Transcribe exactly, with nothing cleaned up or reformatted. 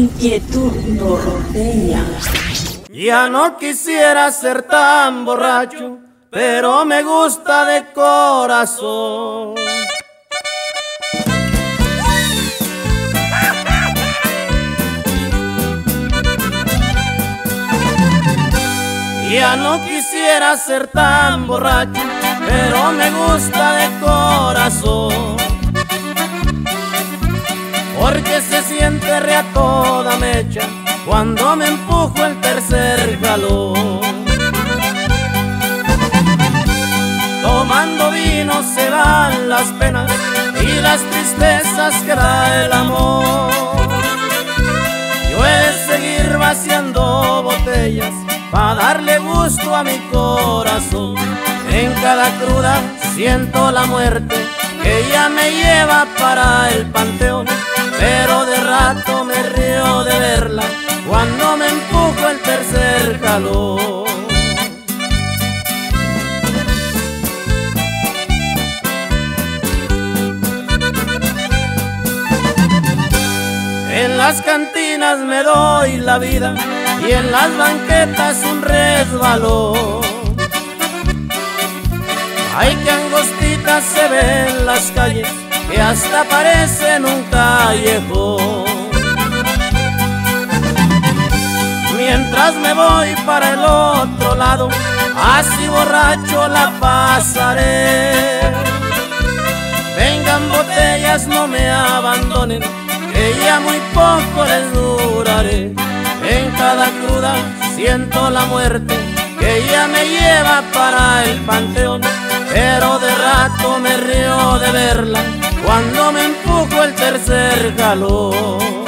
Inquietud norteña. Ya no quisiera ser tan borracho, pero me gusta de corazón. Ya no quisiera ser tan borracho, pero me gusta de corazón. Porque se siente re a toda mecha cuando me empujo el tercer galón. Tomando vino se van las penas y las tristezas que da el amor. Yo he de seguir vaciando botellas para darle gusto a mi corazón. En cada cruda siento la muerte que ella me lleva para el panteón. Pero de rato me río de verla cuando me empujo el tercer calor. En las cantinas me doy la vida y en las banquetas un resbalón. Ay, que angostitas se ven las calles, que hasta parecen un callejón. Mientras me voy para el otro lado, así borracho la pasaré. Vengan botellas, no me abandonen, que ya muy poco les duraré. En cada cruda siento la muerte, que ya me lleva para el panteón. Pero de rato me río de verla cuando me empujo el tercer galón.